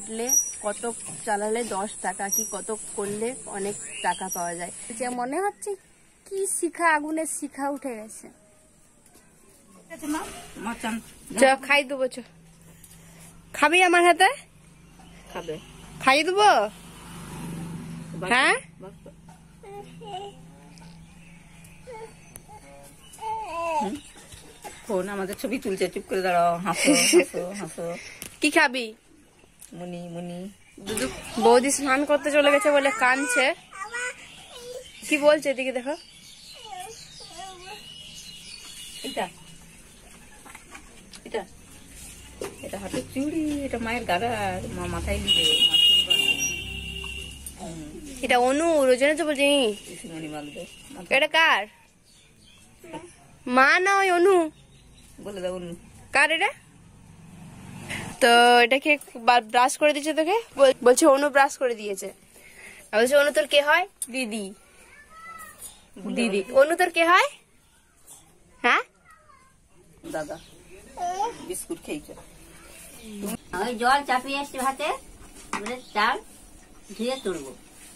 খাটলে কত, চালালে 10 টাকা, কি কত করলে অনেক টাকা পাওয়া যায়। যে মনে হচ্ছে কি শিখা, আগুনের শিখা উঠে গেছে। চ খাই দেবো, চ খাবি আমার হাতে? খাবে, খাই দেবো। হ্যাঁ ফোন আমাদের ছবি তুলছে, চুপ করে দাঁড়াও, হাসো হাসো হাসো। কি খাবি? মুনি মুনি। বৌদি স্নান করতে চলে গেছে বলে কাঁদছে। কি বলছে এদিকে দেখো। এটা এটা এটা হাতের চুড়ি, এটা মায়ের গাড়া, মা মাথায় দিবে। এটা অনুর, ওই জন্য তো বলছি। এটা কার? মা না ওই অনু? বলে দাও অনু কার এটা? তো এটাকে ব্রাশ করে দিয়েছে তোকে, বলছে অনু ব্রাশ করে দিয়েছে। বলছে অনু তোর কে হয়? দিদি। দিদি। অনু তোর কে হয়? হ্যাঁ দাদা। বিস্কুট খেয়েছে। ওই জল চাপিয়ে আসছে ভাতে, চাল ধুয়ে তুলবো।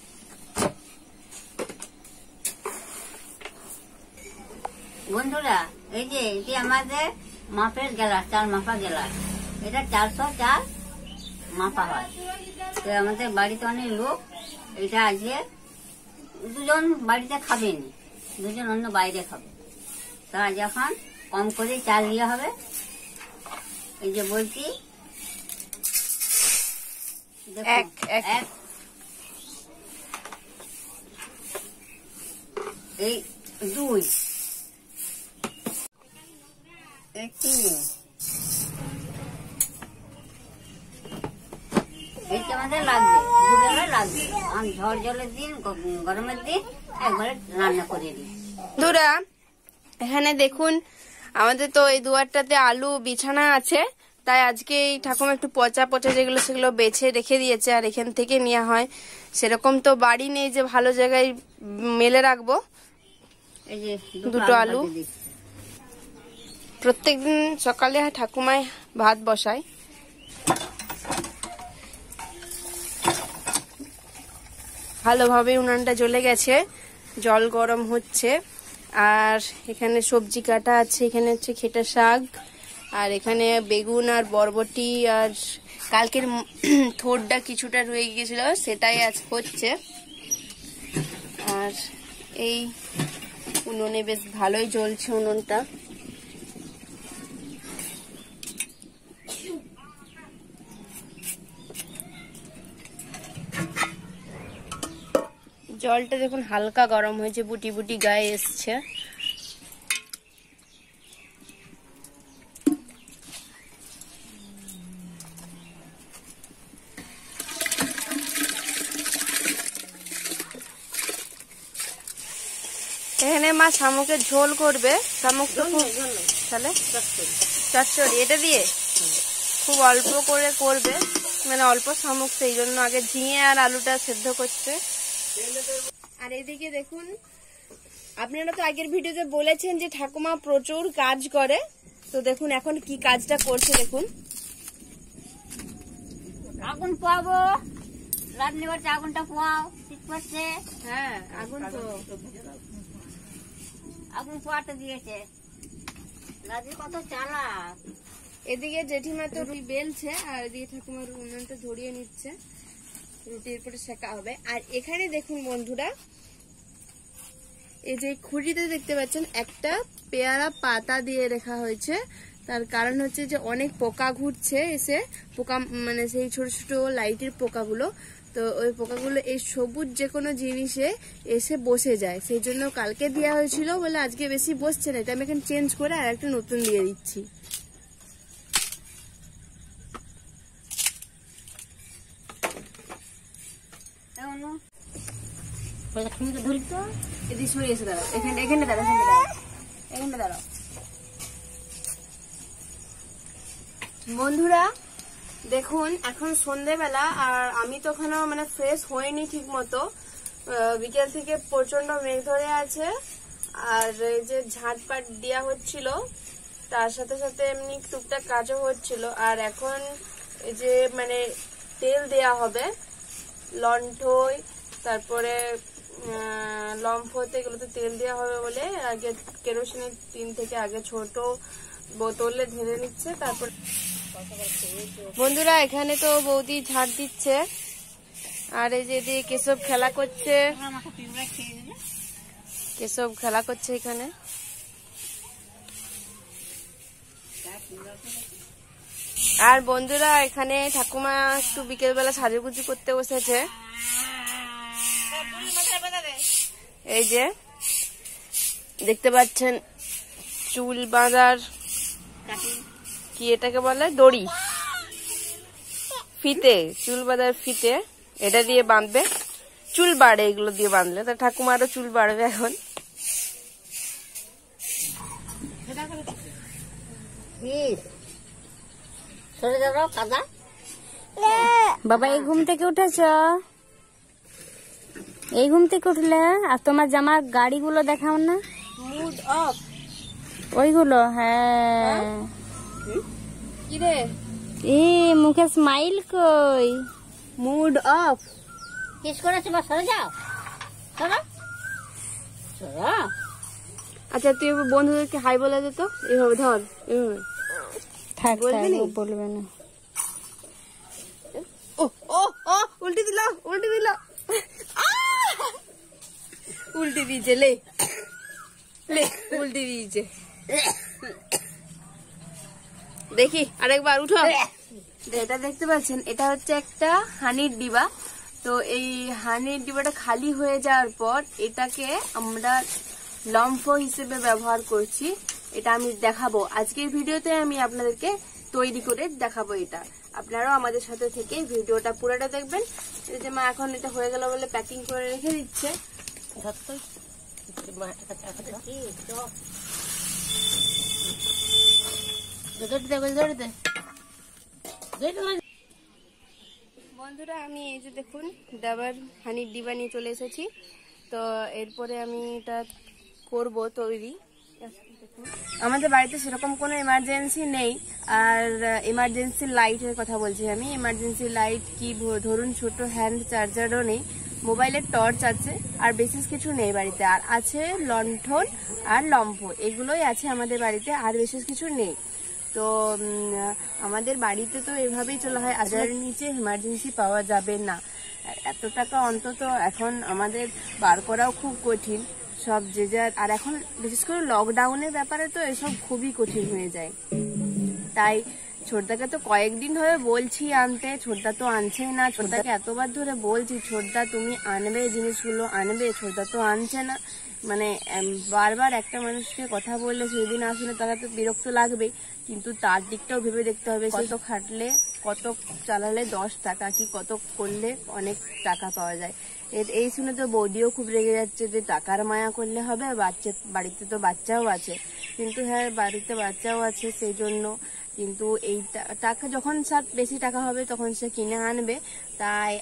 বন্ধুরা, এই যে এটি আমাদের মাপের গ্লাস, চাল মাপা গ্লাস। এটা 400 চাল মাপা হয়। তো আমাদের বাড়িতে অনেক লোক, এটা আজকে 2জন বাড়িতে খাবেন, 2জন অন্য বাইরে খাবে। তা যখন কম করে চাল দেওয়া হবে, এই যে বলছি এক এক এই 2 এই 3 এইটা আমাদের লাগবে, দুবেলা লাগবে। আমি ঝড় জলের দিন, গরমের দিন একবারে রান্না করে দিই। বন্ধুরা এখানে দেখুন, আমাদের তো এই দুয়ারটাতে আলু বিছানা আছে, তাই আজকে এই ঠাকুমা একটু পচা পচা যেগুলো সেগুলো বেছে রেখে দিয়েছে। আর এখান থেকে নেওয়া হয়, সেরকম তো বাড়ি নেই যে ভালো জায়গায় মেলে রাখবো। এই যে 2টো আলু প্রত্যেকদিন সকালে ঠাকুমায় ভাত বসায়। ভালোভাবে উনানটা জ্বলে গেছে, জল গরম হচ্ছে। আর এখানে সবজি কাটা আছে, এখানে হচ্ছে খেটা শাক, আর এখানে বেগুন আর বরবটি, আর কালকের থোড়টা কিছুটা রয়ে গিয়েছিল সেটাই আজ হচ্ছে। আর এই উনুনে বেশ ভালোই জ্বলছে উনুনটা। জলটা দেখুন হালকা গরম হয়েছে, বুটি বুটি গায়ে এসছে। এখানে মা শামুকের ঝোল করবে। শামুক তো তাহলে চচ্চড়ি এটা দিয়ে খুব অল্প করে করবে, মানে অল্প শামুক, সেই জন্য আগে ঝিঙে আর আলুটা সেদ্ধ করছে। আর এদিকে দেখুন, আপনারা তো আগের ভিডিওতে বলেছেন যে ঠাকুমা প্রচুর কাজ করে, তো দেখুন এখন কি কাজটা করছে দেখুন। আগুন পোয়াবো, রান্না করছে, আগুনটা পোয়াও, শীত পড়ছে। হ্যাঁ আগুন তো আগুন পোয়াতে দিয়েছে, রাজি কত চালাক। এদিকে জেঠিমা তো রুটি বেলছে, আর এদিকে ঠাকুমার উনুনটা ধরিয়ে নিচ্ছে, রুটির পরে সেকা হবে। আর এখানে দেখুন বন্ধুরা, এই যে খুঁড়িতে দেখতে পাচ্ছেন একটা পেয়ারা পাতা দিয়ে রাখা হয়েছে। তার কারণ হচ্ছে যে অনেক পোকা ঘুরছে এসে, পোকা মানে সেই ছোট ছোট লাইটের পোকাগুলো, তো ওই পোকাগুলো এই সবুজ যে কোনো জিনিসে এসে বসে যায়, সেই জন্য কালকে দেওয়া হয়েছিল বলে আজকে বেশি বসছে না, এটা আমি এখন চেঞ্জ করে আর একটা নতুন দিয়ে দিচ্ছি। এদিকে সরে এসে দাঁড়াও, এখানে দাঁড়াও, এখানে দাঁড়াও। বন্ধুরা দেখুন এখন সন্ধ্যেবেলা, আর আমি তো ওখানে মানে ফ্রেশ হইনি ঠিক মতো, বিকেল থেকে প্রচন্ড মেঘ ধরে আছে। আর এই যে ঝাঁটপাট দেওয়া হচ্ছিল, তার সাথে সাথে এমনি টুকটাক কাজও হচ্ছিল। আর এখন এই যে মানে তেল দেয়া হবে লণ্ঠই, তারপরে লম্ফতে এগুলোতে তেল দেওয়া হবে বলে আগে কেরোসিনের টিন থেকে আগে ছোট বোতলে ঢেলে নিচ্ছে। তারপর বন্ধুরা এখানে তো বৌদি ঝাড় দিচ্ছে, আর এই যে দিয়ে কেশব খেলা করছে, কেশব খেলা করছে এখানে। আর বন্ধুরা এখানে ঠাকুমা একটু বিকেলবেলা সাজুগুজু করতে বসেছে। এই যে দেখতে পাচ্ছেন চুল বাঁধার কি এটাকে বলে দড়ি, ফিতে, চুল বাঁধার ফিতে, এটা দিয়ে বাঁধবে, চুল বাড়ে এগুলো দিয়ে বাঁধলে। তা ঠাকুমারও চুল বাড়বে এখন। বাবা এই ঘুম থেকে উঠেছ? এই ঘুম থেকে উঠলে আর তোমার জামা গাড়িগুলো দেখাও না, মুড অফ ওইগুলো। হ্যাঁ কি রে, এ মুখে স্মাইল কই? মুড অফ কিস করেছে বা সরে যাও, সরো সরো। আচ্ছা তুই বন্ধুদেরকে হাই বলে দে তো, এইভাবে ধর, এইভাবে থাক বলবি নি? বলবে না। ও ও ও উল্টি দিল, উল্টি দিল, উল্টি দিয়েছে, লে লে উল্টি দিয়েছে। দেখি আরেকবার উঠো। এটা দেখতে পাচ্ছেন, এটা হচ্ছে একটা হানির ডিবা। তো এই হানির ডিবাটা খালি হয়ে যাওয়ার পর এটাকে আমরা লম্ফ হিসেবে ব্যবহার করছি। এটা আমি দেখাবো আজকের ভিডিওতে, আমি আপনাদেরকে তৈরি করে দেখাবো। এটা আপনারাও আমাদের সাথে থেকে ভিডিওটা পুরোটা দেখবেন। এই যে মা এখন এটা হয়ে গেল বলে প্যাকিং করে রেখে দিচ্ছে। বন্ধুরা আমি এই যে দেখুন ডাবার হানির ডিবা নিয়ে চলে এসেছি। তো এরপরে আমি এটা করব তৈরি। আমাদের বাড়িতে সেরকম কোনো এমার্জেন্সি নেই, আর এমার্জেন্সি লাইটের কথা বলছি আমি। এমার্জেন্সি লাইট কি ধরুন ছোট হ্যান্ড চার্জারও নেই, মোবাইলের টর্চ আছে, আর বিশেষ কিছু নেই বাড়িতে। আর আছে লণ্ঠন আর লম্ফ, এগুলোই আছে আমাদের বাড়িতে, আর বিশেষ কিছু নেই। তো আমাদের বাড়িতে তো এভাবেই চলা হয়, 1000-এর নিচে এমার্জেন্সি পাওয়া যাবে না। এত টাকা অন্তত এখন আমাদের বার করাও খুব কঠিন, সব যে যার। আর এখন বিশেষ করে লকডাউনের ব্যাপারে তো এসব খুবই কঠিন হয়ে যায়। তাই ছোটদাকে তো কয়েকদিন ধরে বলছি আনতে, ছোটদা তো আনছেই না। ছোটদাকে এতবার ধরে বলছি ছোটদা তুমি আনবে, জিনিসগুলো আনবে, ছোটদা তো আনছে না। মানে বারবার একটা মানুষকে কথা বললে সেদিন আসলে তারা তো বিরক্ত লাগবে, কিন্তু তার দিকটাও ভেবে দেখতে হবে। কত খাটলে, কত চালালে 10 টাকা, কি কত করলে অনেক টাকা পাওয়া যায়। এই শুনে তো বৌদিও খুব রেগে যাচ্ছে যে টাকার মায়া করলে হবে, বাড়িতে তো বাচ্চাও আছে। কিন্তু হ্যাঁ বাড়িতে বাচ্চাও আছে সেই জন্য, কিন্তু এই টাকা যখন সব বেশি টাকা হবে তখন সে কিনে আনবে। তাই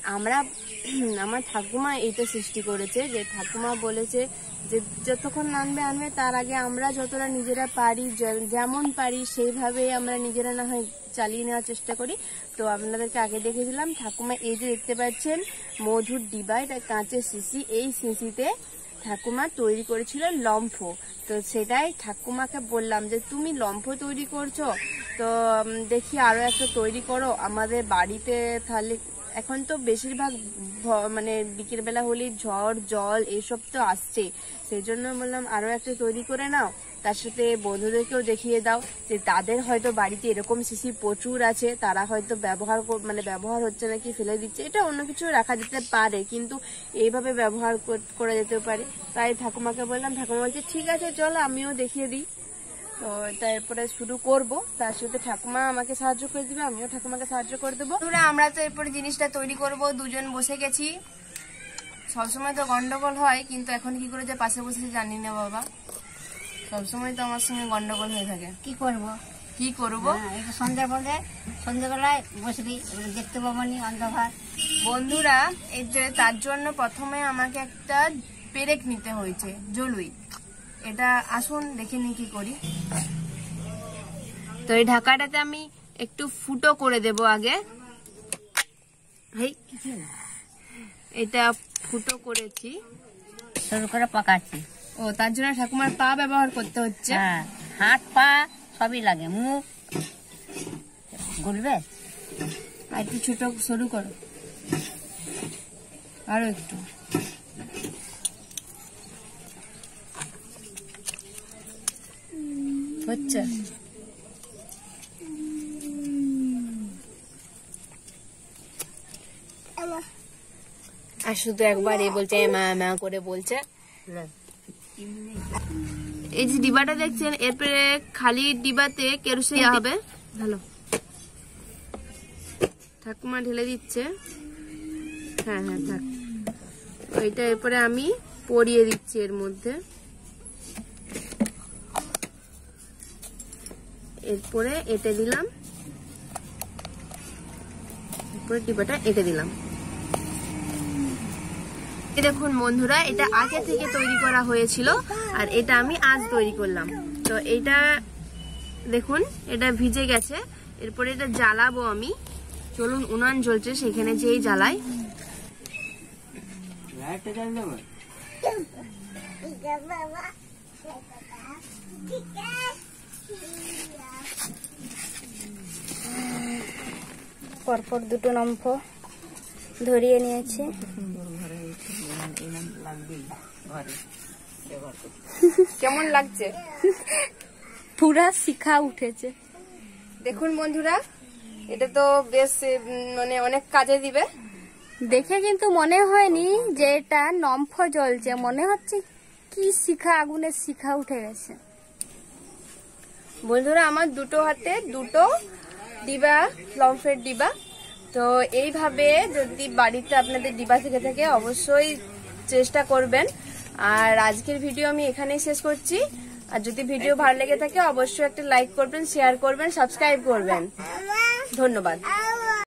আমার ঠাকুমা এইটা সৃষ্টি করেছে, যে ঠাকুমা বলেছে যে যতক্ষণ আনবে তার আগে আমরা যতটা নিজেরা পারি, যেমন পারি সেইভাবে আমরা নিজেরা না হয় চালিয়ে নেওয়ার চেষ্টা করি। তো আপনাদেরকে আগে দেখেছিলাম ঠাকুমা এই যে দেখতে পাচ্ছেন মধুর ডিবা, এটা কাঁচের শিশি। এই শিশিতে ঠাকুমা তৈরি করেছিল লম্ফ। তো সেটাই ঠাকুমাকে বললাম যে তুমি লম্ফ তৈরি করছো, তো দেখি আরো একটা তৈরি করো আমাদের বাড়িতে। তাহলে এখন তো বেশিরভাগ মানে বিকেল বেলা হলেই ঝড় জল এসব তো আসছে, সেই জন্য বললাম আরো একটা তৈরি করে নাও। তার সাথে বন্ধুদেরকেও দেখিয়ে দাও যে তাদের হয়তো বাড়িতে এরকম শিশি প্রচুর আছে, তারা হয়তো ব্যবহার হচ্ছে নাকি ফেলে দিচ্ছে। এটা অন্য কিছু রাখা যেতে পারে, কিন্তু এইভাবে ব্যবহার করা যেতে পারে। তাই ঠাকুমাকে বললাম, ঠাকুমা বলছে ঠিক আছে চলো আমিও দেখিয়ে দিই। তো তারপরে শুরু করব, তার সাথে ঠাকুমা আমাকে সাহায্য করে দিবে, আমিও ঠাকুমাকে সাহায্য করে দেবো। আমরা তো এরপরে জিনিসটা তৈরি করব, দুজন বসে গেছি। সবসময় তো গন্ডগোল হয়, কিন্তু এখন কি করে যে পাশে বসে জানি না বাবা, সবসময় তো আমার সঙ্গে গন্ডগোল হয়ে থাকে। কি করবো সন্ধ্যাবেলায় বসবি, দেখতে পাবো নি অন্ধকার। বন্ধুরা এই যে তার জন্য প্রথমে আমাকে একটা পেরেক নিতে হয়েছে, জলুই। এটা আসুন দেখে নি কি করি। তো এই ঢাকাটাতে আমি একটু ফুটো করে দেব আগে। এটা ফুটো করেছি, শুরু করে পাকাচ্ছি। ও তার জন্য ঠাকুমার পা ব্যবহার করতে হচ্ছে। হ্যাঁ, হাত পা সবই লাগে, মুখ গুলবে। আর একটু ছোট সরু করো, আরো একটু। হচ্ছে আর শুধু একবার এই বলছে মা মা করে বলছে। এই যে ডিবাটা দেখছেন, এরপরে খালি ডিবাতে কেরোসিন দেওয়া হবে। ভালো ঠাকুমা ঢেলে দিচ্ছে। হ্যাঁ হ্যাঁ থাক, ওইটা এরপরে আমি পরিয়ে দিচ্ছি এর মধ্যে। এরপরে এঁটে দিলাম, এরপরে ডিবাটা এঁটে দিলাম। দেখুন বন্ধুরা, এটা আগে থেকে তৈরি করা হয়েছিল আর এটা আমি আজ তৈরি করলাম। তো এটা দেখুন, এটা ভিজে গেছে। এরপরে এটা জ্বালাবো আমি। চলুন, উনান জ্বলছে, সেখানে যেই জ্বালাই। পরপর দুটো নম্ফ ধরিয়ে নিয়েছি। কেমন লাগছে? পুরা শিখা উঠেছে। দেখুন বন্ধুরা, এটা তো বেশ মানে অনেক কাজে দিবে। দেখে কিন্তু মনে হয়নি যে এটা নম্ফ জ্বলছে, মনে হচ্ছে কি শিখা, আগুনের শিখা উঠে গেছে। বন্ধুরা, আমার দুটো হাতে দুটো ডিবা, লম্ফের ডিবা। তো এইভাবে যদি বাড়িতে আপনাদের ডিবা থেকে থাকে অবশ্যই চেষ্টা করবেন। আর আজকের ভিডিও আমি এখানেই শেষ করছি। আর যদি ভিডিও ভালো লেগে থাকে অবশ্যই একটা লাইক করবেন, শেয়ার করবেন, সাবস্ক্রাইব করবেন। ধন্যবাদ।